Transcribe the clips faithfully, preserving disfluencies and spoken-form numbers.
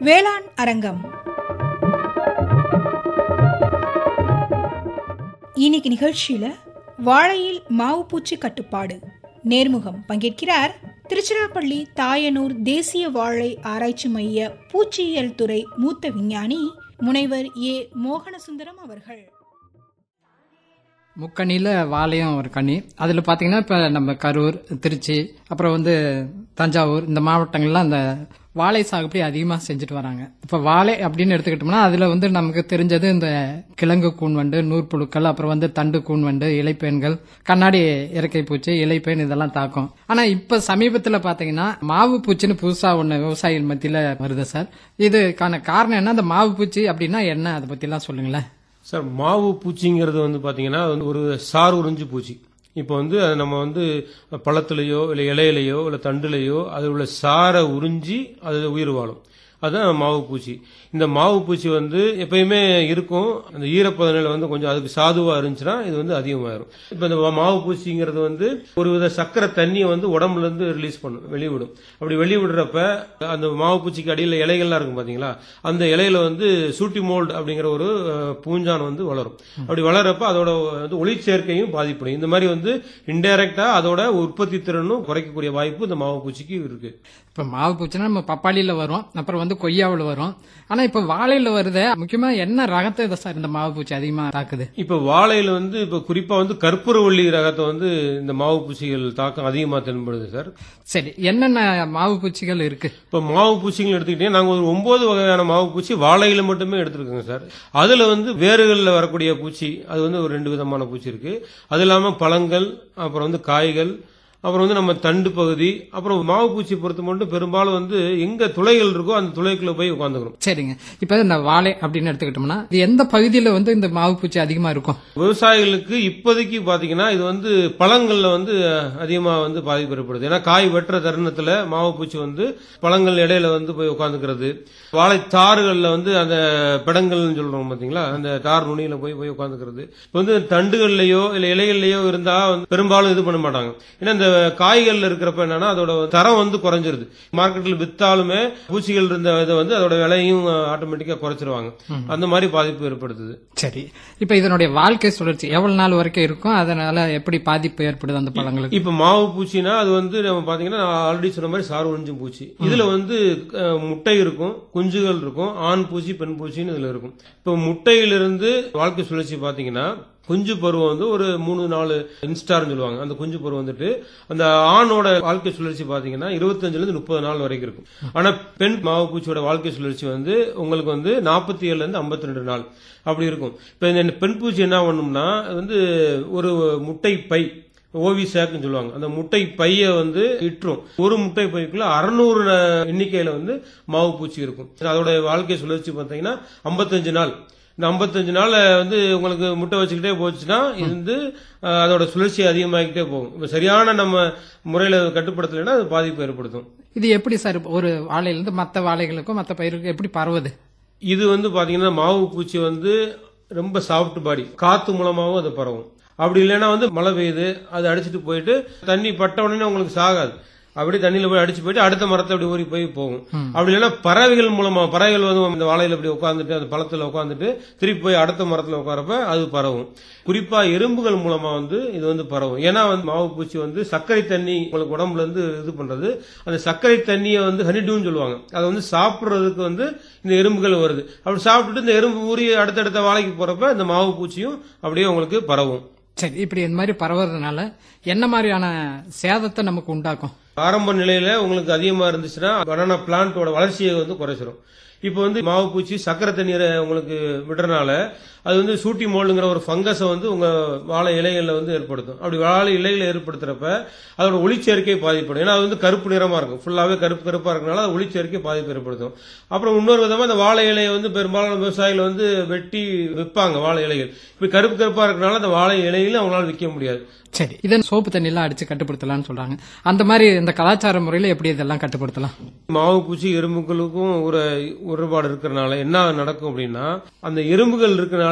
வேளாண் அரங்கம். இன்னைக்கு நிகழ்ச்சியில வாழையில் மாவு பூச்சி கட்டுப்பாடு நேர்முகம் பங்கேற்கிறார் திருச்சிராப்பள்ளி தாயனூர் தேசிய வாழை ஆராய்ச்சி மைய பூச்சியியல் துறை மூத்த விஞ்ஞானி முனைவர் ஏ மோகனசுந்தரம் அவர்கள். முக்கணியில் வாழையும் ஒரு கனி. அதில் பார்த்தீங்கன்னா இப்போ நம்ம கரூர், திருச்சி, அப்புறம் வந்து தஞ்சாவூர் இந்த மாவட்டங்கள்லாம் அந்த வாழை சாகுபடி அதிகமாக செஞ்சுட்டு வராங்க. இப்போ வாழை அப்படின்னு எடுத்துக்கிட்டோம்னா அதில் வந்து நமக்கு தெரிஞ்சது இந்த கிழங்கு கூன்வண்டு, நூற்புழுக்கள், அப்புறம் வந்து தண்டு கூன்வண்டு, இலைப்பேன்கள், கண்ணாடி இறக்கை பூச்சி, இலைப்பேன் இதெல்லாம் தாக்கும். ஆனால் இப்போ சமீபத்தில் பார்த்தீங்கன்னா மாவு பூச்சின்னு புதுசாக ஒன்று விவசாயிகள் மத்தியில் வருது சார். இதுக்கான காரணம் என்ன? அந்த மாவு பூச்சி அப்படின்னா என்ன, அதை பற்றிலாம் சொல்லுங்களேன் சார். மாவு பூச்சிங்கிறது வந்து பாத்தீங்கன்னா ஒரு சார் உறிஞ்சு பூச்சி. இப்போ வந்து நம்ம வந்து பழத்திலேயோ இல்லை இலையிலையோ இல்லை தண்டுலையோ அதில் உள்ள சாரை உறிஞ்சி அது உயிர் வாழும். அதுதான் மாவு பூச்சி. இந்த மாவு பூச்சி வந்து எப்பயுமே இருக்கும். அந்த ஈரப்பதநிலை வந்து கொஞ்சம் அதுக்கு சாதுவா இருந்துச்சுன்னா இது வந்து அதிகமாயிரும். இப்ப இந்த மாவு பூச்சிங்கிறது வந்து ஒரு வித சக்கரை தண்ணியை வந்து உடம்புல இருந்து ரிலீஸ் பண்ணும், வெளிவிடும். அப்படி வெளிவிடுறப்ப அந்த மாவு பூச்சிக்கு அடியில் இலைகள்லாம் இருக்கும் பாத்தீங்களா, அந்த இலையில வந்து சூட்டி மோல்டு அப்படிங்கிற ஒரு பூஞ்சான் வந்து வளரும். அப்படி வளர்றப்ப அதோட வந்து ஒளிச்சேர்க்கையும் பாதிப்படும். இந்த மாதிரி வந்து இன்டைரக்டா அதோட உற்பத்தி திறனும் குறைக்கக்கூடிய வாய்ப்பு இந்த மாவு பூச்சிக்கு இருக்கு. இப்ப மாவு பூச்சினா நம்ம பப்பாளியில வரும், அப்புறம் வந்து கொய்யாவில் வரும். ஆனா இப்ப வாழையில வருது. முக்கியமா என்ன ரகத்தை இதை சார் இந்த மாவு பூச்சி அதிகமா தாக்குது? இப்ப வாழையில வந்து இப்ப குறிப்பா வந்து கற்பூரவள்ளி ரகத்தை வந்து இந்த மாவு பூச்சிகள் தாக்கம் அதிகமா தென்படுது சார். சரி, என்னென்ன மாவு பூச்சிகள் இருக்கு? இப்ப மாவு பூச்சிகள் எடுத்துக்கிட்டீங்கன்னா நாங்க ஒரு ஒன்பது வகையான மாவு பூச்சி வாழையில மட்டுமே எடுத்திருக்கோங்க சார். அதுல வந்து வேர்கள்ல வரக்கூடிய பூச்சி அது வந்து ஒரு ரெண்டு விதமான பூச்சி இருக்கு. அது இல்லாம பழங்கள், அப்புறம் வந்து காய்கள், அப்புறம் வந்து நம்ம தண்டு பகுதி, அப்புறம் மாவு பூச்சி பொறுத்த மட்டும் பெரும்பாலும் வந்து எங்க துளைகள் இருக்கோ அந்த துளைக்குள்ள போய் உட்காந்துக்கணும். சரிங்க. இப்ப இந்த வாழை அப்படின்னு எடுத்துக்கிட்டோம்னா இது எந்த பகுதியில வந்து இந்த மாவு பூச்சி அதிகமா இருக்கும்? விவசாயிகளுக்கு இப்போதைக்கு பாத்தீங்கன்னா இது வந்து பழங்கள்ல வந்து அதிகமா வந்து பாதிப்பு ஏற்படுது. ஏன்னா காய் வெட்டுற தருணத்துல மாவு பூச்சி வந்து பழங்கள் இடையில வந்து போய் உட்காந்துக்கிறது. வாழை தாறுகள்ல வந்து அந்த பிடங்கள் சொல்றோம் பாத்தீங்களா, அந்த தார் நுனியில போய் போய் உட்காந்துக்கிறது. இப்ப வந்து தண்டுகள்லயோ இல்ல இலைகள்லயோ இருந்தா பெரும்பாலும் இது பண்ண மாட்டாங்க. ஏன்னா இந்த காய்கள்ல இருக்கிறப்ப என்னன்னா அதோட தரம் வந்து குறைஞ்சிருது. மார்க்கெட்ல வித்தாலுமே பூச்சிகள் இருந்த இதை வந்து அதோட விலையும் ஆட்டோமேட்டிக்கா குறைச்சிருவாங்க. அந்த மாதிரி பாதிப்பு ஏற்படுத்துது. சரி, இப்ப இதனுடைய வாழ்க்கை சுழற்சி எவ்வளவு நாள் வரைக்கும் இருக்கும்? அதனால எப்படி பாதிப்பு ஏற்படுது அந்த பழங்களுக்கு? இப்ப மாவு பூச்சினா அது வந்து நம்ம பாத்தீங்கன்னா ஆல்ரெடி சொன்ன மாதிரி சாறு ஒழிஞ்சும் பூச்சி. இதுல வந்து முட்டை இருக்கும், குஞ்சுகள் இருக்கும், ஆண் பூச்சி பெண் பூச்சின்னு இதுல இருக்கும். இப்ப முட்டையிலிருந்து வாழ்க்கை சுழற்சி பாத்தீங்கன்னா குஞ்சு பருவம் வந்து ஒரு மூணு நாலு இன்ஸ்டார்னு சொல்லுவாங்க. அந்த குஞ்சு பருவம் வந்துட்டு அந்த ஆணோட வாழ்க்கை சுழற்சி பாத்தீங்கன்னா இருபத்தஞ்சுல இருந்து முப்பது நாள் வரைக்கும் இருக்கும். ஆனா பெண் மாவு பூச்சியோட வாழ்க்கை சுழற்சி வந்து உங்களுக்கு வந்து நாற்பத்தி ஏழுல இருந்து ஐம்பத்தி ரெண்டு நாள் அப்படி இருக்கும். இப்ப இந்த பெண் பூச்சி என்ன பண்ணும்னா வந்து ஒரு முட்டை பை, ஓவி சேக்குன்னு சொல்லுவாங்க, அந்த முட்டை பைய வந்து இற்றும். ஒரு முட்டை பைக்குள்ள அறுநூறு எண்ணிக்கையில வந்து மாவு பூச்சி இருக்கும். அதோட வாழ்க்கை சுழற்சி பாத்தீங்கன்னா ஐம்பத்தஞ்சு நாள். இந்த ஐம்பத்தஞ்சு நாள் வந்து உங்களுக்கு முட்டை வச்சுக்கிட்டே போச்சுன்னா இது வந்து அதோட சுழற்சி அதிகமாகிட்டே போகும். இப்ப சரியான நம்ம முறையில கட்டுப்படுத்தலைன்னா அது பாதிப்பு ஏற்படுத்தும். இது எப்படி சார் ஒரு வாழையிலிருந்து மற்ற வாழைகளுக்கும் மற்ற பயிர்களுக்கும் எப்படி பரவுது? இது வந்து பாத்தீங்கன்னா மாவு பூச்சி வந்து ரொம்ப சாஃப்ட் பாடி, காத்து மூலமாகவும் அது பரவும். அப்படி இல்லைன்னா வந்து மழை பெய்யுது அது அடிச்சுட்டு போயிட்டு தண்ணி பட்ட உடனே உங்களுக்கு சாகாது. அப்படி தண்ணியில போய் அடிச்சு போயிட்டு அடுத்த மரத்தை அப்படி ஊறி போய் போகும். அப்படி இல்லைன்னா பறவைகள் மூலமா பறவைகள் வந்து இந்த வாழையில அப்படி உட்காந்துட்டு அந்த பழத்துல உட்காந்துட்டு திருப்பி போய் அடுத்த மரத்துல உட்காரப்ப அது பரவும். குறிப்பா எறும்புகள் மூலமா வந்து இது வந்து பரவும். ஏன்னா வந்து மாவு பூச்சி வந்து சர்க்கரை தண்ணி உங்களுக்கு உடம்புல இருந்து இது பண்றது. அந்த சர்க்கரை தண்ணியை வந்து ஹனிடூன்னு சொல்லுவாங்க. அதை வந்து சாப்பிடுறதுக்கு வந்து இந்த எறும்புகள் வருது. அப்படி சாப்பிட்டுட்டு இந்த எறும்பு ஊறி அடுத்தடுத்த வாழைக்கு போறப்ப இந்த மாவு பூச்சியும் அப்படியே உங்களுக்கு பரவும். சரி, இப்படி இந்த மாதிரி பரவுறதுனால என்ன மாதிரியான சேதத்தை நமக்கு உண்டாக்கும்? ஆரம்ப நிலையில உங்களுக்கு அதிகமா இருந்துச்சுன்னா பனானா பிளான்ட்டோட வளர்ச்சியை வந்து குறைச்சிடும். இப்ப வந்து மாவு பூச்சி சக்கரை தண்ணீரை உங்களுக்கு விடுறதுனால அது வந்து சூட்டி மோல்டுங்கிற ஒரு ஃபங்கஸை வந்து உங்க வாழை இலைகள்ல வந்து ஏற்படுத்தும். அப்படி வாழை இலைகளை ஏற்படுத்துறப்ப அதோட ஒளிச்சேர்க்கை பாதிப்படும். ஏன்னா அது வந்து கருப்பு நிறமா இருக்கும், ஃபுல்லாவே கருப்பு கருப்பா இருக்கனால அது ஒளிச்சேர்க்கை பாதிப்பு ஏற்படுத்தும். அப்புறம் இன்னொரு விதமா அந்த வாழை இலையை வந்து பெரும்பாலான விவசாயிகள் வந்து வெட்டி விற்பாங்க வாழை இலைகள். இப்ப கருப்பு கருப்பா இருக்கனால அந்த வாழை இலையில அவங்களால விற்க முடியாது. சரி, இதன் சோப்பு தண்ணி எல்லாம் அடிச்சு கட்டுப்படுத்தலாம்னு சொல்றாங்க. அந்த மாதிரி இந்த கலாச்சார முறையில எப்படி இதெல்லாம் கட்டுப்படுத்தலாம்? மாவு பூச்சி எறும்புகளுக்கும் ஒரு ஒருபாடு இருக்கிறனால என்ன நடக்கும் அப்படின்னா அந்த எறும்புகள் இருக்கிறனால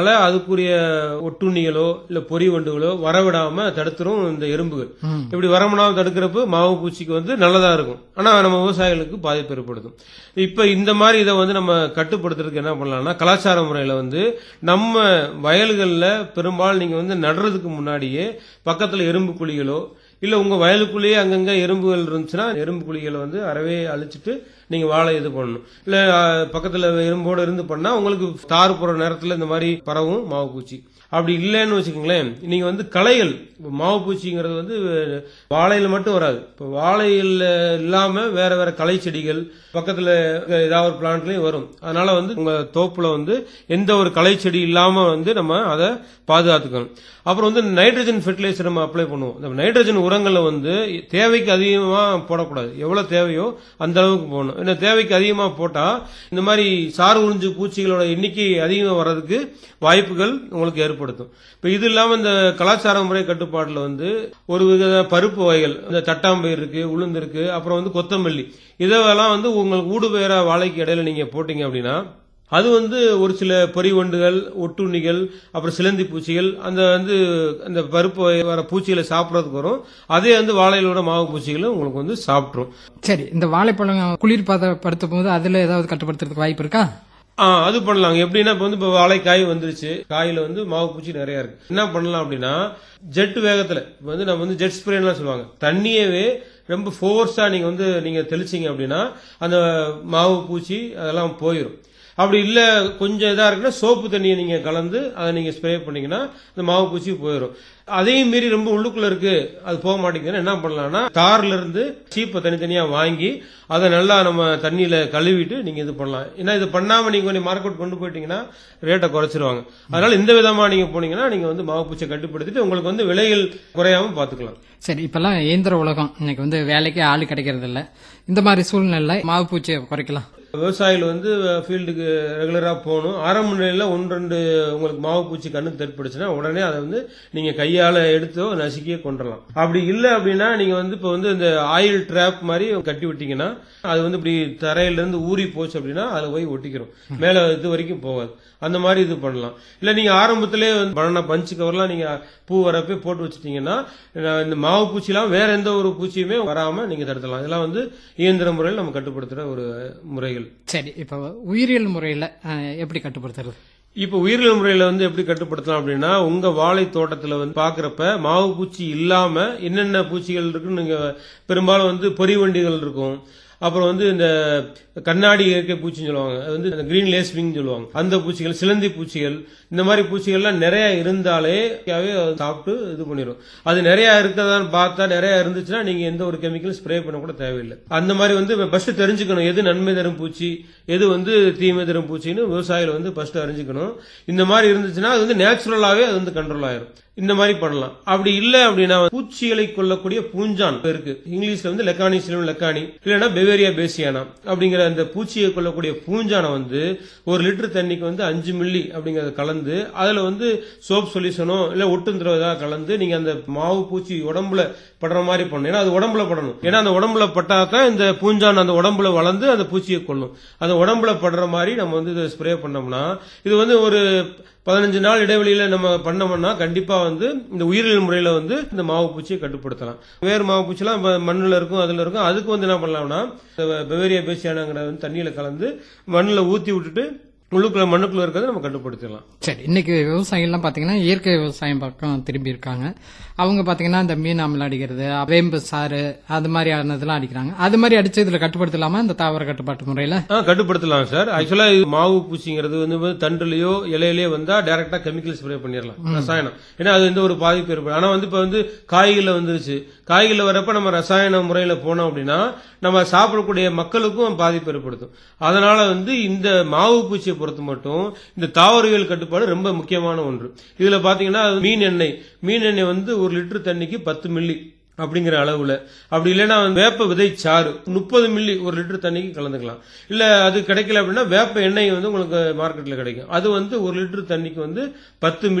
அதனால அதுக்குரிய ஒட்டுண்ணிகளோ இல்ல பொறி வண்டுகளோ வரவிடாம தடுத்துரும் இந்த எறும்புகள். இப்படி வரவிடாம தடுக்கிறப்ப மாவு பூச்சிக்கு வந்து நல்லதா இருக்கும். ஆனா நம்ம விவசாயிகளுக்கு பாதிப்பு ஏற்படுத்தும். இப்ப இந்த மாதிரி இதை வந்து நம்ம கட்டுப்படுத்துறதுக்கு என்ன பண்ணலாம்னா, கலாச்சார முறையில வந்து நம்ம வயல்கள்ல பெரும்பாலும் நீங்க வந்து நடுறதுக்கு முன்னாடியே பக்கத்துல எறும்பு குழிகளோ இல்ல உங்க வயலுக்குள்ளேயே அங்கங்க எறும்புகள் இருந்துச்சுன்னா எறும்பு குழிகளை வந்து அறவே அழிச்சிட்டு நீங்க வாழை இது பண்ணணும். இல்ல பக்கத்துல எறும்போட இருந்து பண்ணா உங்களுக்கு தார் போற நேரத்துல இந்த மாதிரி பரவும் மாவு பூச்சி. அப்படி இல்லைன்னு வச்சுக்கோங்களேன், நீங்க வந்து களைகள் மாவு பூச்சிங்கிறது வந்து வாழையில மட்டும் வராது. இப்ப வாழையில இல்லாம வேற வேற களை செடிகள் பக்கத்துல ஏதாவது ஒரு பிளான்ட்லயும் வரும். அதனால வந்து உங்க தோப்புல வந்து எந்த ஒரு களை செடி இல்லாம வந்து நம்ம அதை பாதுகாத்துக்கணும். அப்புறம் வந்து நைட்ரஜன் ஃபெர்டிலைசர் நம்ம அப்ளை பண்ணுவோம். இந்த நைட்ரஜன் உரங்களை வந்து தேவைக்கு அதிகமா போடக்கூடாது. எவ்வளவு தேவையோ அந்த அளவுக்கு போடணும். ஏன்னா தேவைக்கு அதிகமா போட்டா இந்த மாதிரி சாறு உறிஞ்சு பூச்சிகளோட எண்ணிக்கை அதிகமா வர்றதுக்கு வாய்ப்புகள் உங்களுக்கு ஏற்படுத்தும். இப்ப இது இல்லாம இந்த கலாச்சார முறை கட்டுப்பாட்டுல வந்து ஒரு வித பருப்பு வகைகள், இந்த தட்டாம்பயிர் இருக்கு, உளுந்து இருக்கு, அப்புறம் வந்து கொத்தமல்லி, இதெல்லாம் வந்து உங்களுக்கு ஊடு பெயரா வாழைக்கு இடையில நீங்க போட்டீங்க அப்படின்னா அது வந்து ஒரு சில பொறிவண்டுகள், ஒட்டுண்ணிகள், அப்புறம் சிலந்தி பூச்சிகள் அந்த வந்து அந்த பருப்பு வர பூச்சிகளை சாப்பிடறதுக்கு வரும். அதே வந்து வாழையிலோட மாவு பூச்சிகளும் உங்களுக்கு வந்து சாப்பிட்டுரும். சரி, இந்த வாழைப்பழம் குளிர் பதப்படுத்தும் போது அதுல ஏதாவது கட்டுப்படுத்துறதுக்கு வாய்ப்பு இருக்கா? ஆஹ் அது பண்ணலாம். எப்படின்னா இப்ப வந்து இப்ப வாழைக்காய் வந்துருச்சு, காயில வந்து மாவு பூச்சி நிறைய இருக்கு. என்ன பண்ணலாம் அப்படின்னா, ஜெட் வேகத்துல வந்து நம்ம வந்து ஜெட் ஸ்ப்ரேலாம் சொல்லுவாங்க, தண்ணியவே ரொம்ப ஃபோர்ஸா நீங்க வந்து நீங்க தெளிச்சிங்க அப்படின்னா அந்த மாவு பூச்சி அதெல்லாம் போயிடும். அப்படி இல்ல கொஞ்சம் இதா இருக்குன்னா சோப்பு தண்ணியை நீங்க கலந்து அதை நீங்க ஸ்ப்ரே பண்ணீங்கன்னா இந்த மாவு பூச்சி போயிடும். அதையும் மீறி ரொம்ப உள்ளுக்குள்ள இருக்கு அது போக மாட்டேங்குதுன்னா என்ன பண்ணலாம்னா, தார்ல இருந்து சீப்பை தனித்தனியா வாங்கி அதை நல்லா நம்ம தண்ணியில கழுவிட்டு நீங்க இது பண்ணலாம். ஏன்னா இது பண்ணாம நீங்க கொஞ்சம் மார்க்கெட் கொண்டு போயிட்டீங்கன்னா ரேட்டை குறைச்சிருவாங்க. அதனால இந்த விதமா நீங்க போனீங்கன்னா நீங்க வந்து மாவு பூச்சியை கட்டுப்படுத்திட்டு உங்களுக்கு வந்து விலைகள் குறையாம பாத்துக்கலாம். சரி, இப்பெல்லாம் இயந்திர உலகம், இன்னைக்கு வந்து வேலைக்கு ஆளு கிடைக்கிறது இல்ல. இந்த மாதிரி சூழ்நிலை மாவு பூச்சியை குறைக்கலாம். விவசாயிகள் வந்து ஃபீல்டுக்கு ரெகுலரா போகணும். ஆரம்ப நிலையில ஒன்று ரெண்டு உங்களுக்கு மாவு பூச்சி கண்ணுக்கு தென்பட்டுச்சுன்னா உடனே அதை வந்து நீங்க கையால எடுத்தோ நசுக்கியே கொண்டுடலாம். அப்படி இல்லை அப்படின்னா நீங்க வந்து இப்ப வந்து இந்த ஆயில் ட்ராப் மாதிரி கட்டி விட்டீங்கன்னா அது வந்து இப்படி தரையில இருந்து ஊறி போச்சு அப்படின்னா அது போய் ஒட்டிக்கிறோம், மேல இது வரைக்கும் போகாது. அந்த மாதிரி இது பண்ணலாம். இல்ல நீங்க ஆரம்பத்திலே வந்து பனானா பஞ்சு கவர்லாம் நீங்க பூ வரப்பே போட்டு வச்சுட்டீங்கன்னா இந்த மாவு பூச்சிலாம் வேற எந்த ஒரு பூச்சியுமே வராம நீங்க தடுத்தலாம். இதெல்லாம் வந்து இயந்திர முறையில் நம்ம கட்டுப்படுத்துற ஒரு முறைகள். சரி, இப்ப உயிரியல் முறையில எப்படி கட்டுப்படுத்துறது? இப்ப உயிரியல் முறையில வந்து எப்படி கட்டுப்படுத்தலாம் அப்படின்னா, உங்க வாழை தோட்டத்துல வந்து பாக்குறப்ப மாவு பூச்சி இல்லாம என்னென்ன பூச்சிகள் இருக்குன்னு நீங்க பெரும்பாலும் வந்து பொறிவண்டிகள் இருக்கும், அப்புறம் வந்து இந்த கண்ணாடி இயற்கை பூச்சின்னு சொல்லுவாங்க, அது வந்து இந்த கிரீன் லேஸ்விங் சொல்லுவாங்க, அந்த பூச்சிகள், சிலந்தி பூச்சிகள், இந்த மாதிரி பூச்சிகள்லாம் நிறைய இருந்தாலே சாப்பிட்டு இது பண்ணிடும். அது நிறைய இருக்கதான்னு பார்த்தா நிறைய இருந்துச்சுன்னா நீங்க எந்த ஒரு கெமிக்கல் ஸ்ப்ரே பண்ண கூட தேவையில்லை. அந்த மாதிரி வந்து ஃபர்ஸ்ட் தெரிஞ்சுக்கணும் எது நன்மை தரும் பூச்சி எது வந்து தீமை தரும் பூச்சின்னு விவசாயிகள் வந்து ஃபர்ஸ்ட் அறிஞ்சுக்கணும். இந்த மாதிரி இருந்துச்சுன்னா அது வந்து நேச்சுரலாவே அது வந்து கண்ட்ரோல் ஆயிரும். இந்த மாதிரி பண்ணலாம். அப்படி இல்ல அப்படின்னா பூச்சிகளை கொல்லக்கூடிய பூஞ்சான் இருக்கு, இங்கிலீஷ்ல வந்து லெக்கானிசிலம் லெக்கானி இல்லைன்னா பெவேரியா பேசியானா அப்படிங்கிற அந்த பூச்சியை கொல்லக்கூடிய பூஞ்சானை வந்து ஒரு லிட்டர் தண்ணிக்கு வந்து அஞ்சு மில்லி அப்படிங்கறத கலந்து அதுல வந்து சோப் சொல்யூஷனோ இல்ல ஒட்டும் திரவதா கலந்து நீங்க அந்த மாவு பூச்சி உடம்புல படுற மாதிரி பண்ணணும். ஏன்னா அது உடம்புல படணும். ஏன்னா அந்த உடம்புல பட்டாதான் இந்த பூஞ்சான் அந்த உடம்புல வளர்ந்து அந்த பூச்சியை கொள்ளும். அந்த உடம்புல படுற மாதிரி நம்ம வந்து இதை ஸ்ப்ரே பண்ணோம்னா இது வந்து ஒரு பதினஞ்சு நாள் இடைவெளியில நம்ம பண்ணோம்னா கண்டிப்பா வந்து இந்த உயிரியல் முறையில வந்து இந்த மாவு பூச்சியை கட்டுப்படுத்தலாம். வேறு மாவு பூச்சிலாம் மண்ணுல இருக்கும், அதுல இருக்கும். அதுக்கு வந்து என்ன பண்ணலாம்னா பெவேரியா பேசியானாங்கிற தண்ணியில கலந்து மண்ணுல ஊத்தி விட்டுட்டு உள்ளுக்குள்ள மண்ணுக்குள்ள இருக்கிறத நம்ம கட்டுப்படுத்திடலாம். சரி, இன்னைக்கு விவசாயிகள்லாம் பாத்தீங்கன்னா இயற்கை விவசாயம் பக்கம் திரும்பி இருக்காங்க. அவங்க பாத்தீங்கன்னா இந்த மீன் அமிலம் அடிக்கிறது, வேம்பு சாறு அது மாதிரியானதெல்லாம் அடிக்கிறாங்க. அது மாதிரி அடிச்சு இதுல கட்டுப்படுத்தலாமா இந்த தாவர கட்டுப்பாட்டு முறையில? கட்டுப்படுத்தலாம் சார். ஆக்சுவலா மாவு பூச்சிங்கிறது வந்து தண்டுலயோ இலையிலயோ வந்தா டைரக்டா கெமிக்கல் ஸ்ப்ரே பண்ணிடலாம், ரசாயனம். ஏன்னா அது எந்த ஒரு பாதிப்பு ஏற்படும். ஆனா வந்து இப்ப வந்து காய்கறில வந்துருச்சு, காய்கறில வரப்ப நம்ம ரசாயன முறையில போனோம் அப்படின்னா நம்ம சாப்பிடக்கூடிய மக்களுக்கும் பாதிப்பு ஏற்படுத்தும். அதனால வந்து இந்த மாவு பூச்சியை பொறுத்து மட்டும் இந்த தாவரவியல் கட்டுப்பாடு ரொம்ப முக்கியமான ஒன்று. இதுல பாத்தீங்கன்னா மீன் எண்ணெய் மீன் எண்ணெய் வந்து ஒரு லிட்டர் தண்ணிக்கு பத்து மில்லி அப்படிங்கிற அளவுல, அப்படி இல்லைன்னா வேப்ப விதை சாறு முப்பது மில்லி ஒரு லிட்டர் தண்ணிக்கு கலந்துக்கலாம். இல்ல அது கிடைக்கல அப்படின்னா வேப்ப எண்ணெய் வந்து உங்களுக்கு மார்க்கெட்ல கிடைக்கும், அது வந்து ஒரு லிட்டர் தண்ணிக்கு வந்து பத்து மில்லி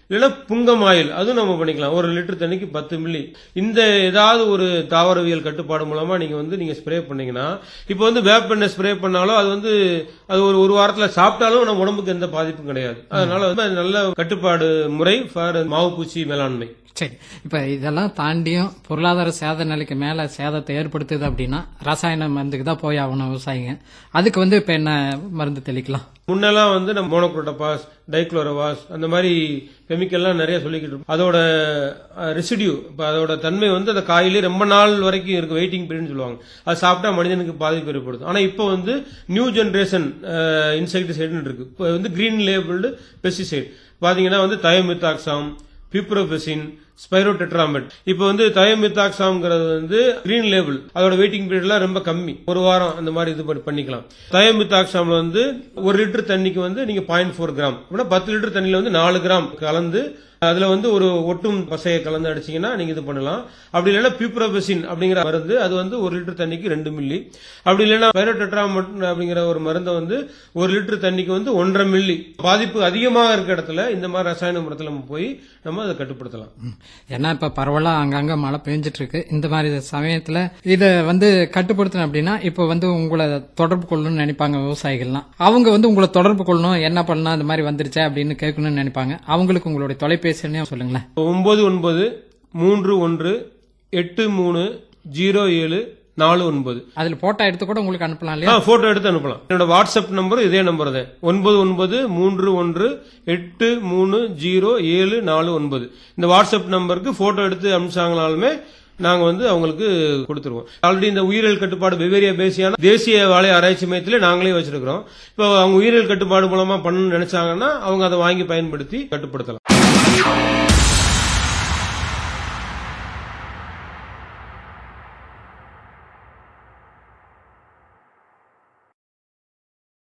இல்லைன்னா புங்கம் ஆயில் அதுவும் நம்ம பண்ணிக்கலாம். ஒரு லிட்டர் தண்ணிக்கு பத்து மில்லி. இந்த ஏதாவது ஒரு தாவரவியல் கட்டுப்பாடு மூலமா நீங்க வந்து நீங்க ஸ்ப்ரே பண்ணீங்கன்னா, இப்போ வந்து வேப்பெண்ணெய் ஸ்ப்ரே பண்ணாலும் அது வந்து அது ஒரு ஒரு வாரத்துல சாப்பிட்டாலும் நம்ம உடம்புக்கு எந்த பாதிப்பும் கிடையாது. அதனால வந்து நல்ல கட்டுப்பாடு முறை ஃபார் மாவு பூச்சி மேலாண்மை. சரி, இப்ப இதெல்லாம் தாண்டியும் பொருளாதார சேத நிலைக்கு மேல சேதத்தை ஏற்படுத்துது அப்படின்னா ரசாயன மருந்துக்கு தான் போய் ஆகணும் விவசாயிங்க. அதுக்கு வந்து இப்ப என்ன மருந்து தெளிக்கலாம்? முன்னெல்லாம் வந்து நம்ம மோனோக்ரோட்டோபாஸ், டைக்ளோரோவாஸ் அந்த மாதிரி கெமிக்கல்லாம் நிறைய சொல்லிக்கிட்டு இருக்கோம். அதோட ரெசிடியூ இப்ப அதோட தன்மை வந்து அந்த காயிலே ரொம்ப நாள் வரைக்கும் இருக்கு, வெயிட்டிங் பீரியட் சொல்லுவாங்க. அது சாப்பிட்டா மனிதனுக்கு பாதிப்பு ஏற்படுது. ஆனா இப்போ வந்து நியூ ஜெனரேஷன் இன்செக்டிசைடு இருக்கு. இப்போ வந்து கிரீன் லேபிள்டு பெஸ்டிசைட் பாத்தீங்கன்னா வந்து தயோமித்தாக்சாம், பிப்ரோபெசின், ஸ்பைரோடெட்ராமெட். இப்ப வந்து தயோமித்தாக்சாம்ங்கிறது வந்து கிரீன் லேபிள், அதோட வெயிட்டிங் பீரியட்லாம் ரொம்ப கம்மி, ஒரு வாரம் அந்த மாதிரி இது பண்ணிக்கலாம். தயோமித்தாக்சாம்ல வந்து ஒரு லிட்டர் தண்ணிக்கு வந்து நீங்க பாயிண்ட் ஃபோர் கிராம் அப்படின்னா பத்து லிட்டர் தண்ணியில வந்து நாலு கிராம் கலந்து அதுல வந்து ஒரு ஒட்டும் பசையை கலந்து அடிச்சீங்கன்னா நீங்க இது பண்ணலாம். அப்படி இல்லைன்னா பிப்ரோபெசின் அப்படிங்கிற மருந்து அது வந்து ஒரு லிட்டர் தண்ணிக்கு ரெண்டு மில்லி. அப்படி இல்லைன்னா ஸ்பைரோடெட்ராமெட் அப்படிங்கிற ஒரு மருந்தை வந்து ஒரு லிட்டர் தண்ணிக்கு வந்து ஒன்றரை மில்லி. பாதிப்பு அதிகமாக இருக்க இடத்துல இந்த மாதிரி ரசாயன மரத்துல நம்ம போய் நம்ம அதை கட்டுப்படுத்தலாம். ஏன்னா இப்ப பரவலா அங்கங்க மழை பெஞ்சிட்டு இருக்கு. இந்த மாதிரி சமயத்துல இதை வந்து கட்டுப்படுத்தணும் அப்படின்னா இப்ப வந்து உங்களை தொடர்பு கொள்ளணும்னு நினைப்பாங்க விவசாயிகள்லாம். அவங்க வந்து உங்களை தொடர்பு கொள்ளணும், என்ன பண்ணலாம் இந்த மாதிரி வந்துருச்சே அப்படின்னு கேட்கணும்னு நினைப்பாங்க. அவங்களுக்கு உங்களுடைய தொலைபேசி சொல்லுங்களேன். ஒன்பது ஒன்பது மூன்று ஒன்று எட்டு மூணு ஜீரோ ஏழு நாலு ஒன்பது. அதுல போட்டோ எடுத்து கூட உங்களுக்கு அனுப்பலாம் இல்லையா? போட்டோ எடுத்து அனுப்பலாம். என்னோட வாட்ஸ்அப் நம்பர் இதே நம்பர் தான், ஒன்பது ஒன்பது மூன்று ஒன்று எட்டு மூணு ஜீரோ ஏழு நாலு ஒன்பது. இந்த வாட்ஸ்அப் நம்பருக்கு போட்டோ எடுத்து அனுப்பிச்சாங்கனாலுமே நாங்க வந்து அவங்களுக்கு கொடுத்துருவோம். ஆல்ரெடி இந்த உயிரியல் கட்டுப்பாடு வெவ்வேறு பேசியான தேசிய வாழை ஆராய்ச்சி மையத்திலே நாங்களே வச்சிருக்கிறோம். இப்போ அவங்க உயிரியல் கட்டுப்பாடு மூலமா பண்ணணும்னு நினைச்சாங்கன்னா அவங்க அதை வாங்கி பயன்படுத்தி கட்டுப்படுத்தலாம்.